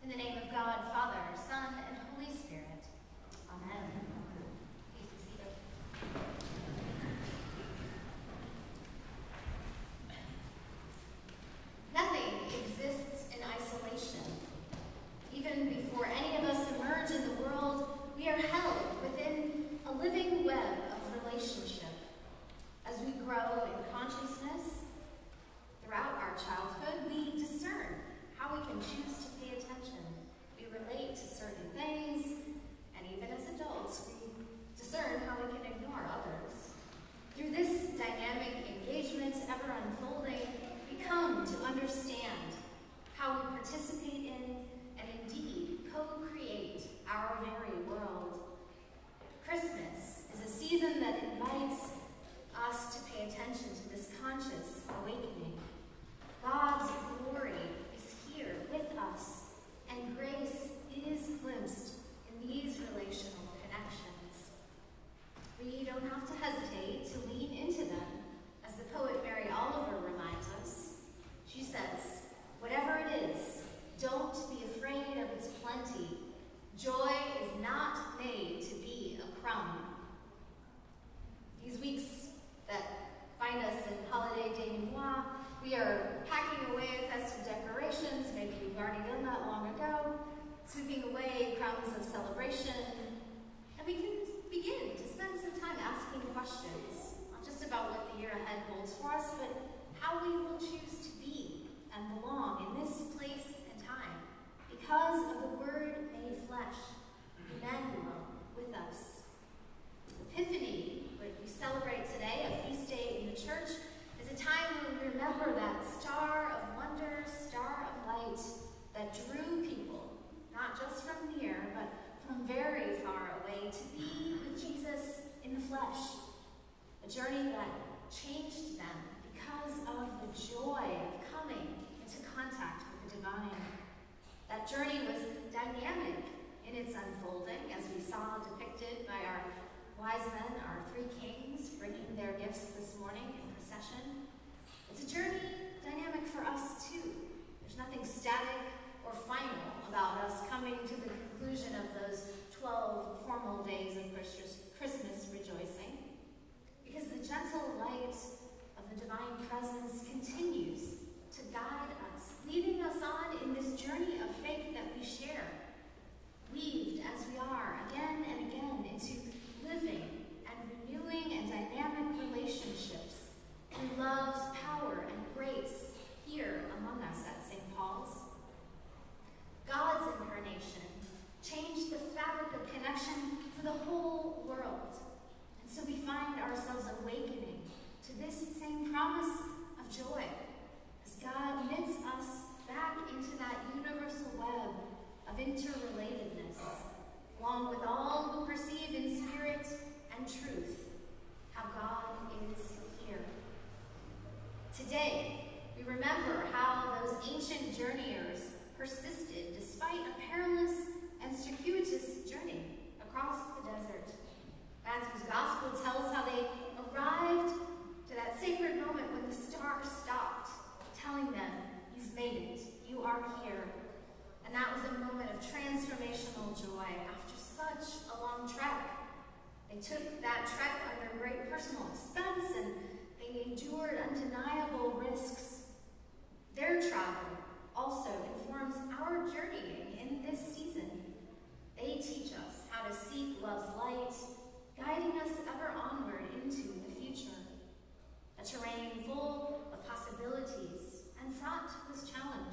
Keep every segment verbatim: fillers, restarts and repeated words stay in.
In the name of God, Father, Son, and Holy Spirit. Amen. Please be seated. Nothing exists in isolation. Even before any of us emerge in the world, we are held within a living web of relationship. As we grow in consciousness throughout our childhood, we discern how we can choose to pay attention. We relate to certain things, and even as adults, we discern how we can ignore others. Through this dynamic engagement, ever unfolding, we come to understand how we participate in and indeed co-create our very world. Christmas is a season that invites us to pay attention to this conscious awakening. God's glory is here with us, and grace is glimpsed in these relational connections. We don't have to hesitate to lean into them, as the poet Mary Oliver reminds us. She says, "Whatever it is, don't be afraid of its plenty. Joy is not made to be a crumb." These weeks that find us in holiday denouement, we are packing away festive decorations. Maybe you've already done that long ago, sweeping away crumbs of celebration, and we can begin to spend some time asking questions, not just about what the year ahead holds for us, but how we will choose to be and belong in this place and time because of the Word made flesh, Emmanuel, with us. Epiphany, what we celebrate today, a feast day in the church, is a time when we remember that star of wonder, star of light that drew people, not just from near, but from very far away, to be with Jesus in the flesh. A journey that changed them because of the joy of coming into contact with the divine. That journey was dynamic in its unfolding, as we saw depicted by our wise men, our three kings, bringing their gifts this morning in procession. It's a journey dynamic for us too. There's nothing static or final about us coming to the conclusion of those twelve formal days of Christmas rejoicing, because the gentle light of the divine presence continues to guide us, leading us on in this journey of faith that we share, weaved as we are again and again into living and renewing and dynamic relationships through love's power and grace here among us at Saint Paul's. God's incarnation changed the fabric of connection for the whole world. And so we find ourselves awakening to this same promise of joy as God knits us back into that universal web of interrelatedness, along with all who perceive in spirit and truth how God is here. Today, we remember how those ancient journeyers persisted despite a perilous and circuitous journey across the desert. Matthew's gospel tells how they arrived to that sacred moment when the star stopped, telling them, "You've made it, you are here." And that was a moment of transformational joy after such a long trek. They took that trek under great personal expense, and they endured undeniable risks. Their travel also informs our journeying in this season. They teach us how to seek love's light, guiding us ever onward into the future. A terrain full of possibilities and fraught with challenge.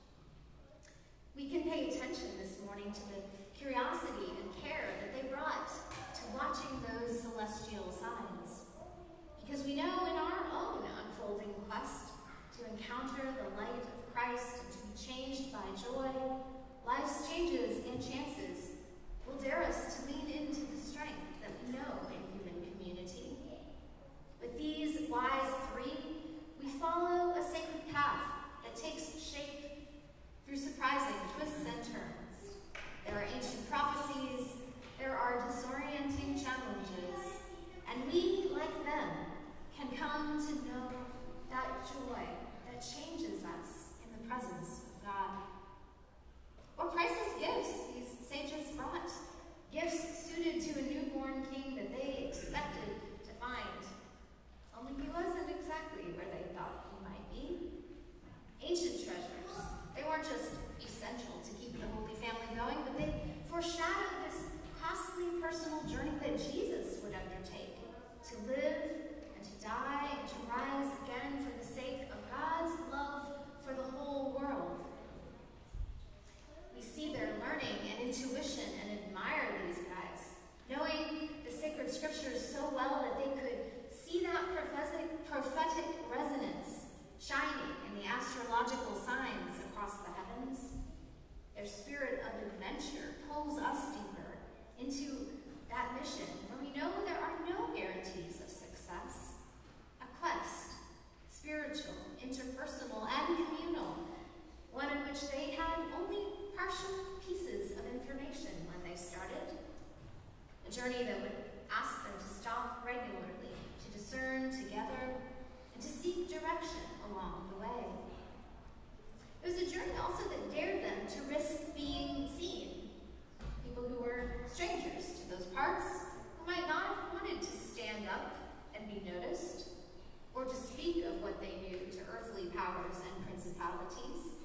We can pay attention this morning to the curiosity and care that they brought to watching those celestial signs. Because we know in our own unfolding quest to encounter the light of Christ and to be changed by joy, life's changes and chances will dare us to lean into the strength that we know in human community. With these wise three, we follow a sacred path that takes shape through surprising twists and turns. There are ancient prophecies, there are disorienting challenges, and we, like them, can come to know that joy that changes us in the presence of God. What Christ factual pieces of information when they started. A journey that would ask them to stop regularly, to discern together, and to seek direction along the way. It was a journey also that dared them to risk being seen. People who were strangers to those parts, who might not have wanted to stand up and be noticed, or to speak of what they knew to earthly powers and principalities.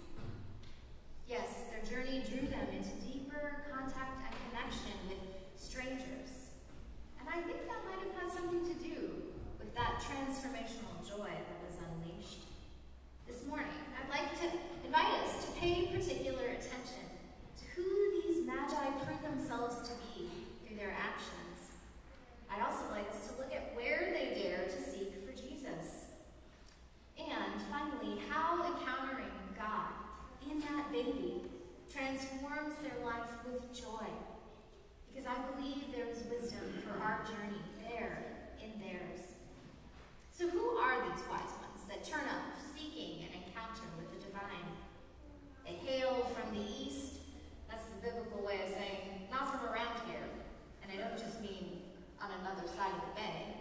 Yes, their journey drew them into deeper contact and connection with strangers. And I think that might have had something to do with that transformational joy that was unleashed. This morning, I'd like to invite us to pay particular attention to who these magi prove themselves to be through their actions. I'd also like us to look at where they dare to seek for Jesus. And finally, how encountering God in that baby transforms their life with joy. Because I believe there is wisdom for our journey there in theirs. So who are these wise ones that turn up seeking an encounter with the divine? They hail from the east. That's the biblical way of saying, not from around here. And I don't just mean on another side of the bay.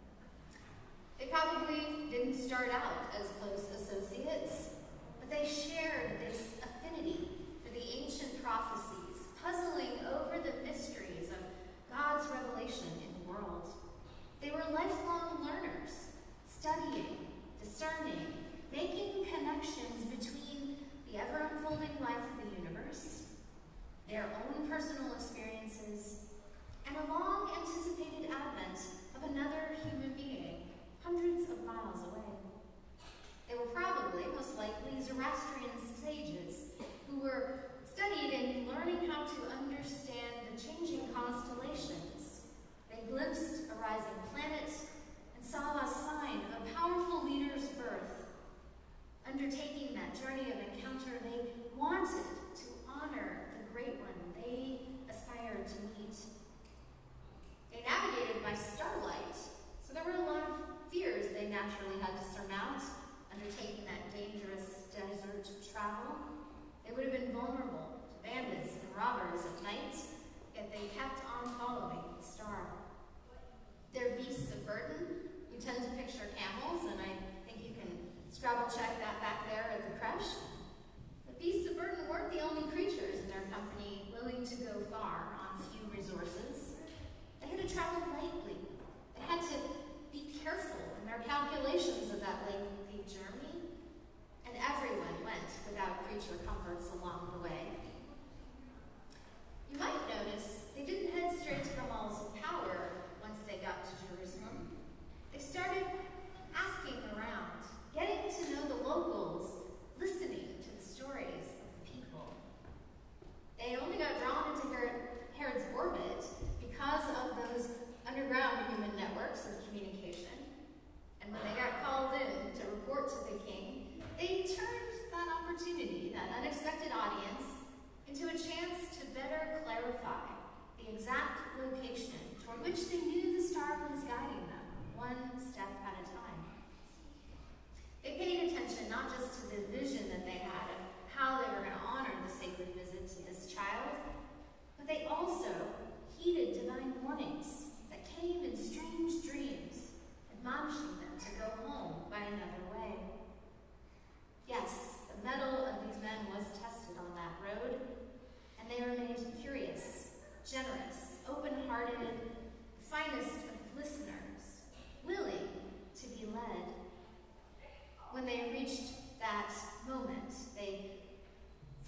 They probably didn't start out as close associates, but they shared this affinity for the ancient prophecies, puzzling over the mysteries of God's revelation in the world. They were lifelong learners, studying, discerning, making connections between the ever-unfolding life of the universe, their own personal experiences, and a long-anticipated advent of another human being, hundreds of miles away. They were probably, most likely, Zoroastrian sages who were studied in learning how to understand the changing constellations. They glimpsed a rising planet and saw a sign of a powerful leader's birth. Undertaking that journey of encounter, they wanted to honor the great one they aspired to meet. They navigated by starlight, so there were a lot of fears they naturally had to surmount, undertaking that dangerous desert travel. They would have been vulnerable to bandits and robbers at night, yet they kept on following the star. Their beasts of burden, we tend to picture camels, and I think you can Scrabble check that back there at the creche. The beasts of burden weren't the only creatures in their company willing to go far on few resources. They had to travel lightly. They had to be careful in their calculations of that lengthy journey. And everyone went without creature comforts along the way. You might notice they didn't head straight to the halls of power once they got to Jerusalem. They started asking around, getting to know the locals, listening to the stories of the people. They only got drawn into Herod's orbit because of those underground human networks of communication. And when they got called in to report to the king, they turned that opportunity, that unexpected audience, into a chance to better clarify the exact location toward which they knew the star was guiding them, one step at a time. They paid attention not just to the vision that they had of how they were going to honor the sacred visit to this child, but they also heeded divine warnings that came in strange dreams, admonishing them to go home by another way. Yes, the mettle of these men was tested on that road, and they remained curious, generous, open-hearted, the finest of listeners, willing to be led. When they reached that moment, they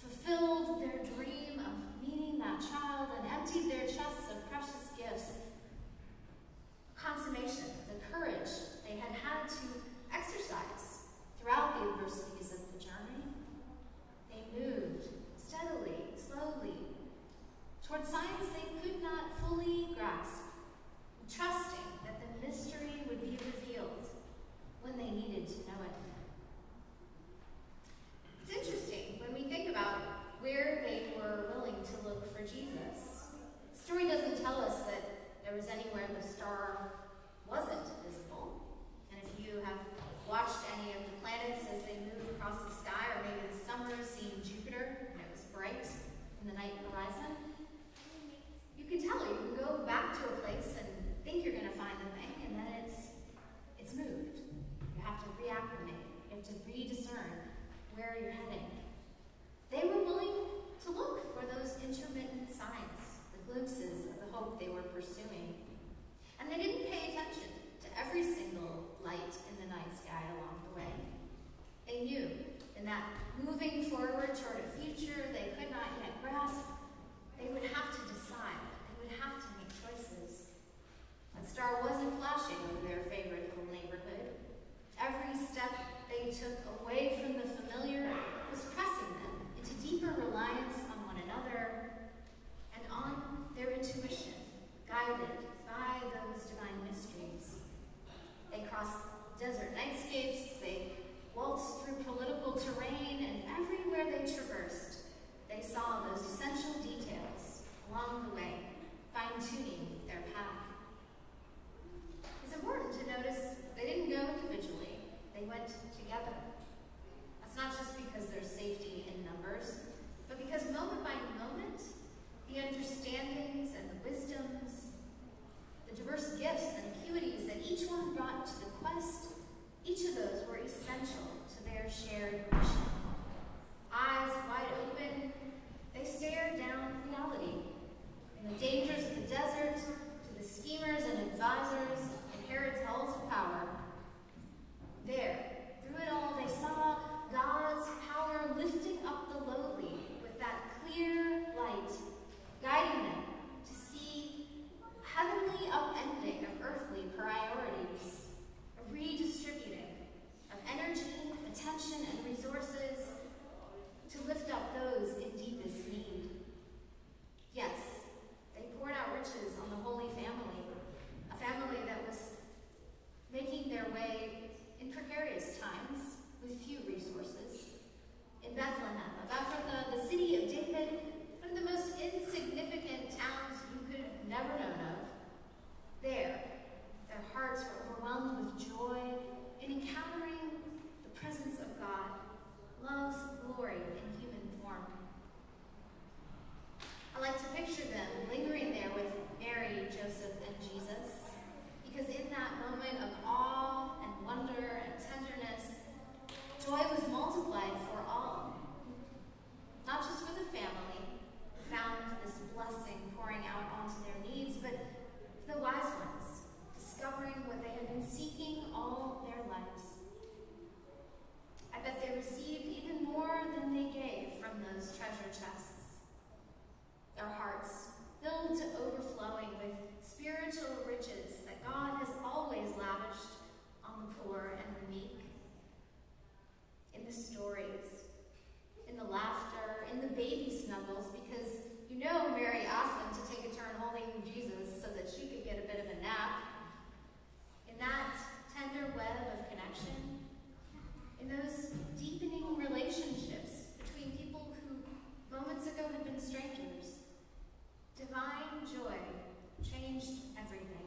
chests, our hearts filled to overflowing with spiritual riches that God has always lavished on the poor and the meek. In the stories, in the laughter, in the baby snuggles, because you know Mary asked them to take a turn holding Jesus so that she could get a bit of a nap. In that tender web of connection, in those deepening relationships between people who moments ago had been strangers, divine joy changed everything.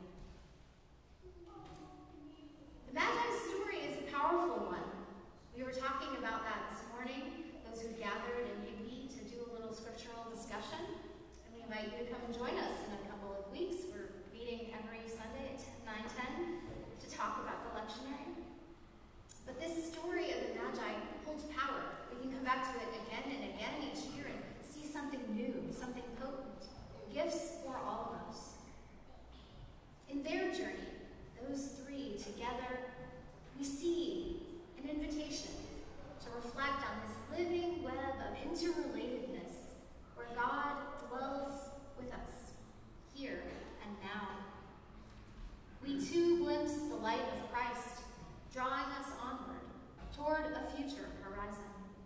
The Magi's story is a powerful one. We were talking about that this morning, those who gathered in Higby to do a little scriptural discussion. And we invite you to come join us in a couple of weeks. We're meeting every Sunday at nine ten to talk about the lectionary. But this story of the Magi holds power. We can come back to it again and again each year and see something new, something potent, gifts for all of us. In their journey, those three together, we see an invitation to reflect on this living web of interrelatedness where God dwells with us, here and now. We too glimpse the light of Christ, drawing us onward toward a future horizon.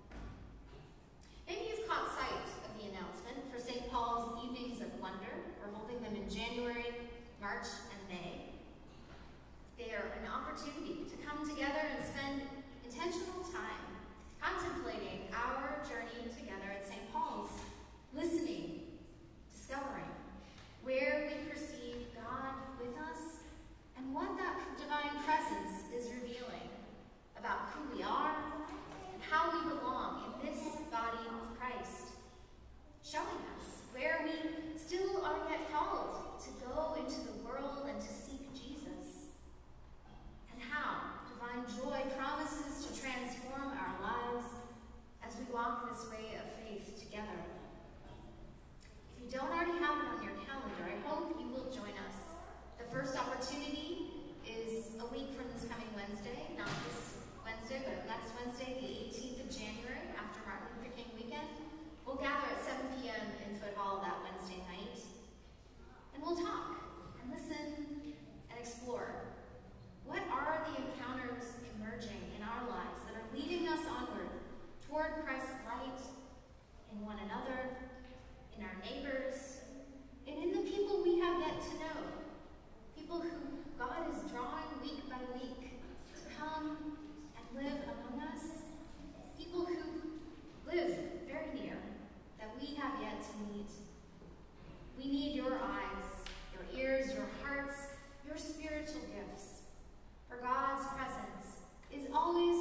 Maybe you've caught sight of the announcement for Saint Paul's Evenings of Wonder. We're holding them in January, March, and May. They are an opportunity to come together and spend intentional time contemplating our journey together at Saint Paul's, listening, discovering where we perceive God with us and what that divine presence is revealing about who we are and how we belong in this body of Christ, showing us where we still are yet called to go into the world and to seek Jesus, and how divine joy promises to transform our lives as we walk this way of faith together. If you don't already have it on your calendar, I hope you will join us. The first opportunity is a week from this coming Wednesday, not this Wednesday, but next Wednesday, the eighteenth of January, after Martin Luther King weekend. We'll gather at seven p m in Foot Hall that Wednesday night, and we'll talk and listen and explore. What are the encounters emerging in our lives that are leading us onward toward Christ's light in one another, in our neighbors, and in the people we have yet to know? People who God is drawing week by week to come and live among us. People who live very near, that we have yet to meet. We need your eyes, your ears, your hearts, your spiritual gifts. For God's presence is always